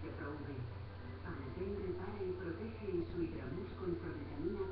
Pantene repara y protege en su Hidramús con provitamina